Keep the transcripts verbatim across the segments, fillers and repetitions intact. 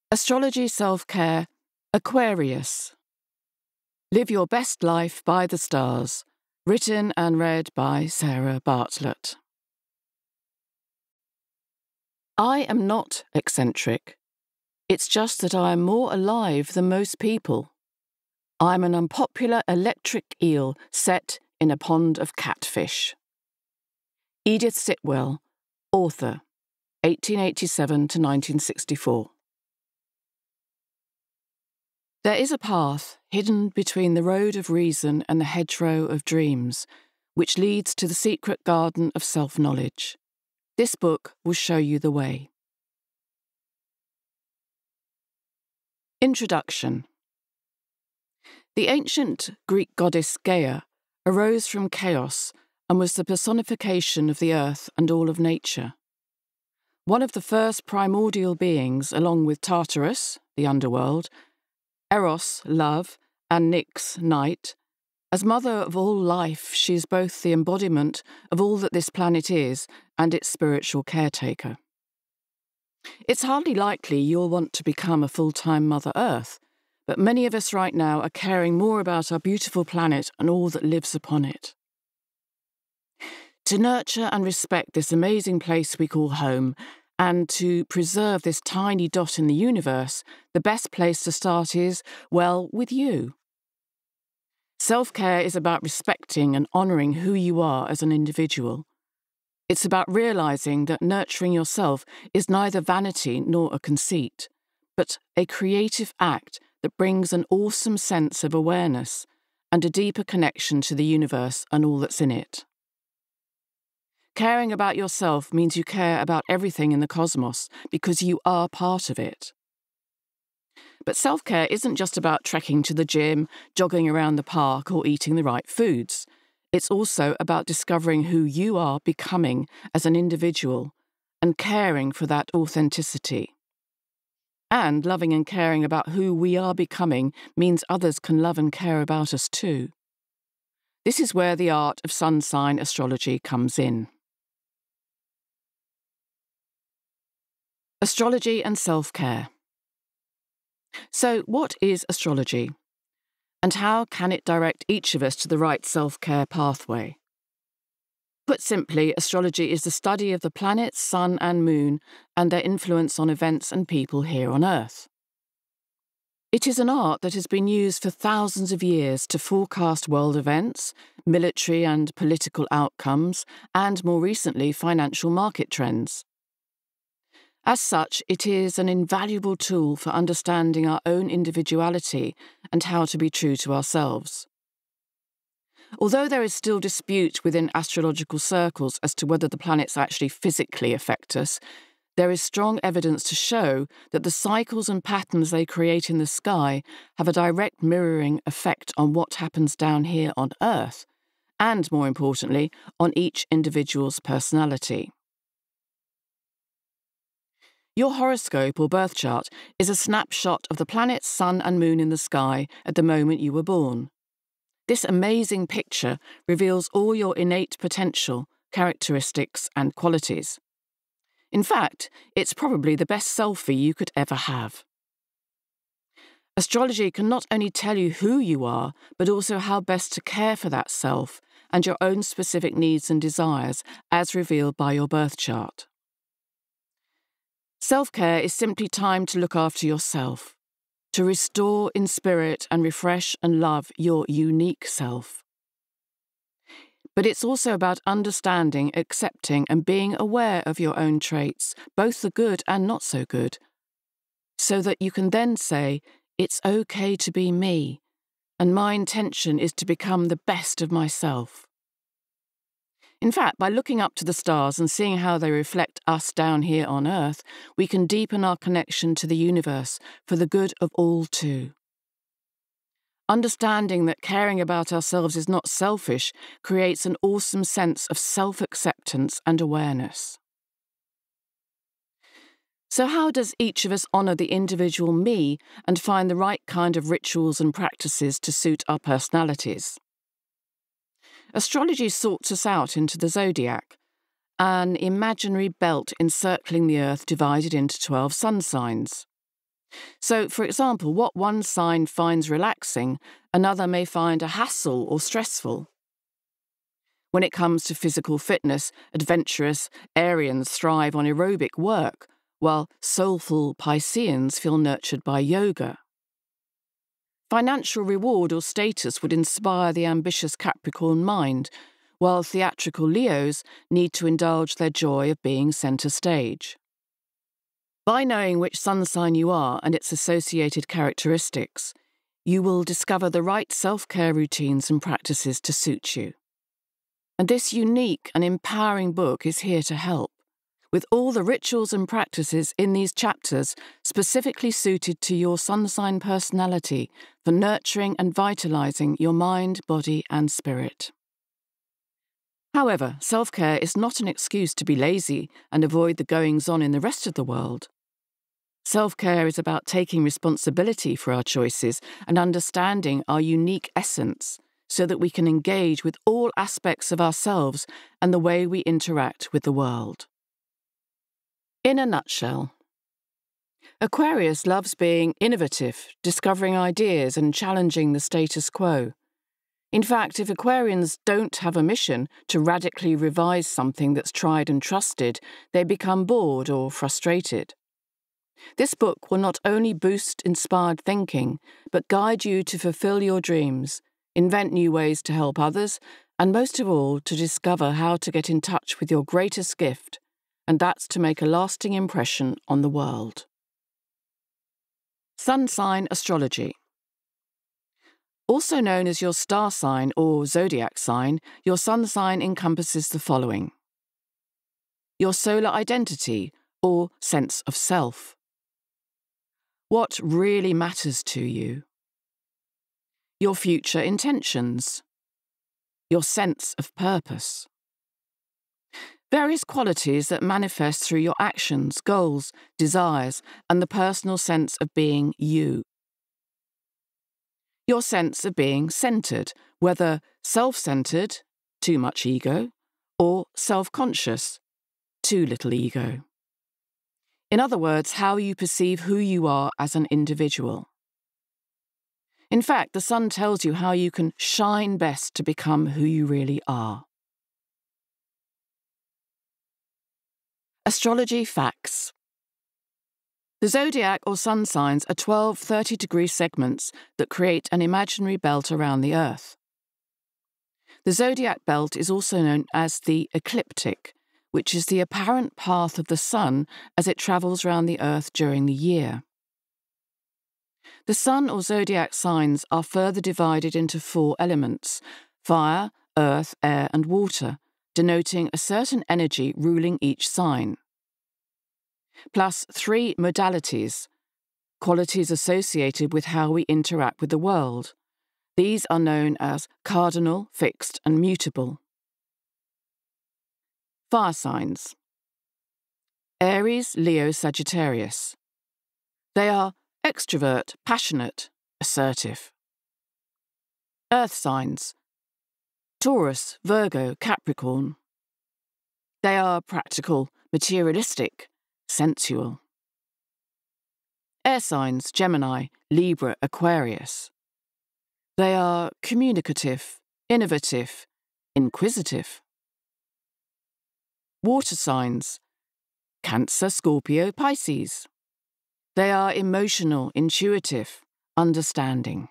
Astrology Self-Care, Aquarius. Live Your Best Life by the Stars. Written and read by Sarah Bartlett. I am not eccentric. It's just that I am more alive than most people. I'm an unpopular electric eel set in a pond of catfish. Edith Sitwell, author, eighteen eighty-seven to nineteen sixty-four. There is a path hidden between the road of reason and the hedgerow of dreams, which leads to the secret garden of self-knowledge. This book will show you the way. Introduction. The ancient Greek goddess Gaia arose from chaos and was the personification of the earth and all of nature. One of the first primordial beings, along with Tartarus, the underworld, Eros, love, and Nyx, night. As mother of all life, she is both the embodiment of all that this planet is and its spiritual caretaker. It's hardly likely you'll want to become a full-time Mother Earth, but many of us right now are caring more about our beautiful planet and all that lives upon it. To nurture and respect this amazing place we call home, and to preserve this tiny dot in the universe, the best place to start is, well, with you. Self-care is about respecting and honouring who you are as an individual. It's about realising that nurturing yourself is neither vanity nor a conceit, but a creative act that brings an awesome sense of awareness and a deeper connection to the universe and all that's in it. Caring about yourself means you care about everything in the cosmos because you are part of it. But self-care isn't just about trekking to the gym, jogging around the park, or eating the right foods. It's also about discovering who you are becoming as an individual and caring for that authenticity. And loving and caring about who we are becoming means others can love and care about us too. This is where the art of sun sign astrology comes in. Astrology and self-care. So, what is astrology? And how can it direct each of us to the right self-care pathway? Put simply, astrology is the study of the planets, sun and moon, and their influence on events and people here on Earth. It is an art that has been used for thousands of years to forecast world events, military and political outcomes, and more recently, financial market trends. As such, it is an invaluable tool for understanding our own individuality and how to be true to ourselves. Although there is still dispute within astrological circles as to whether the planets actually physically affect us, there is strong evidence to show that the cycles and patterns they create in the sky have a direct mirroring effect on what happens down here on Earth, and more importantly, on each individual's personality. Your horoscope or birth chart is a snapshot of the planets, sun and moon in the sky at the moment you were born. This amazing picture reveals all your innate potential, characteristics and qualities. In fact, it's probably the best selfie you could ever have. Astrology can not only tell you who you are, but also how best to care for that self and your own specific needs and desires as revealed by your birth chart. Self-care is simply time to look after yourself, to restore in spirit and refresh and love your unique self. But it's also about understanding, accepting and being aware of your own traits, both the good and not so good, so that you can then say, it's okay to be me, and my intention is to become the best of myself. In fact, by looking up to the stars and seeing how they reflect us down here on Earth, we can deepen our connection to the universe for the good of all too. Understanding that caring about ourselves is not selfish creates an awesome sense of self-acceptance and awareness. So how does each of us honour the individual me and find the right kind of rituals and practices to suit our personalities? Astrology sorts us out into the zodiac, an imaginary belt encircling the Earth divided into twelve sun signs. So, for example, what one sign finds relaxing, another may find a hassle or stressful. When it comes to physical fitness, adventurous Arians thrive on aerobic work, while soulful Pisceans feel nurtured by yoga. Financial reward or status would inspire the ambitious Capricorn mind, while theatrical Leos need to indulge their joy of being centre stage. By knowing which sun sign you are and its associated characteristics, you will discover the right self-care routines and practices to suit you. And this unique and empowering book is here to help, with all the rituals and practices in these chapters specifically suited to your sun sign personality for nurturing and vitalizing your mind, body, and spirit. However, self-care is not an excuse to be lazy and avoid the goings-on in the rest of the world. Self-care is about taking responsibility for our choices and understanding our unique essence so that we can engage with all aspects of ourselves and the way we interact with the world. In a nutshell, Aquarius loves being innovative, discovering ideas and challenging the status quo. In fact, if Aquarians don't have a mission to radically revise something that's tried and trusted, they become bored or frustrated. This book will not only boost inspired thinking, but guide you to fulfill your dreams, invent new ways to help others, and most of all, to discover how to get in touch with your greatest gift, and that's to make a lasting impression on the world. Sun Sign Astrology. Also known as your star sign or zodiac sign, your sun sign encompasses the following: your solar identity or sense of self, what really matters to you, your future intentions, your sense of purpose, various qualities that manifest through your actions, goals, desires, and the personal sense of being you. Your sense of being centred, whether self-centred, too much ego, or self-conscious, too little ego. In other words, how you perceive who you are as an individual. In fact, the sun tells you how you can shine best to become who you really are. Astrology facts. The zodiac or sun signs are twelve thirty-degree segments that create an imaginary belt around the Earth. The zodiac belt is also known as the ecliptic, which is the apparent path of the sun as it travels round the Earth during the year. The sun or zodiac signs are further divided into four elements: fire, earth, air, and water, denoting a certain energy ruling each sign. Plus three modalities, qualities associated with how we interact with the world. These are known as cardinal, fixed, and mutable. Fire signs. Aries, Leo, Sagittarius. They are extrovert, passionate, assertive. Earth signs. Taurus, Virgo, Capricorn. They are practical, materialistic, sensual. Air signs, Gemini, Libra, Aquarius. They are communicative, innovative, inquisitive. Water signs, Cancer, Scorpio, Pisces. They are emotional, intuitive, understanding.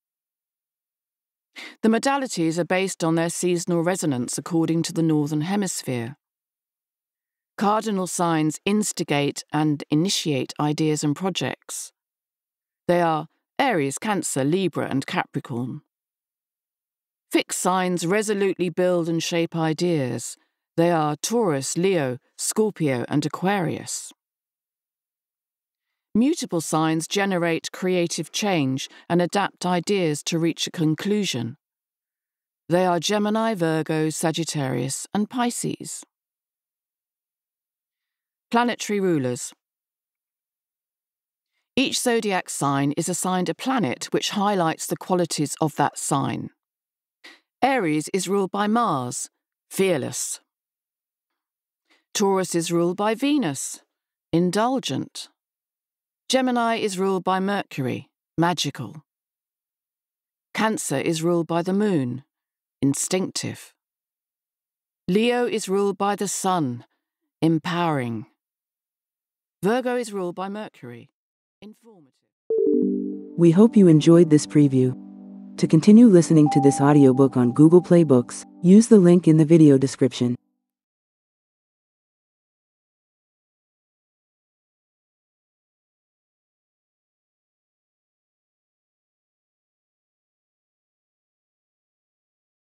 The modalities are based on their seasonal resonance according to the Northern Hemisphere. Cardinal signs instigate and initiate ideas and projects. They are Aries, Cancer, Libra, and Capricorn. Fixed signs resolutely build and shape ideas. They are Taurus, Leo, Scorpio, and Aquarius. Mutable signs generate creative change and adapt ideas to reach a conclusion. They are Gemini, Virgo, Sagittarius, and Pisces. Planetary rulers. Each zodiac sign is assigned a planet which highlights the qualities of that sign. Aries is ruled by Mars, fearless. Taurus is ruled by Venus, indulgent. Gemini is ruled by Mercury, magical. Cancer is ruled by the moon, instinctive. Leo is ruled by the sun, empowering. Virgo is ruled by Mercury, informative. We hope you enjoyed this preview. To continue listening to this audiobook on Google Play Books, use the link in the video description.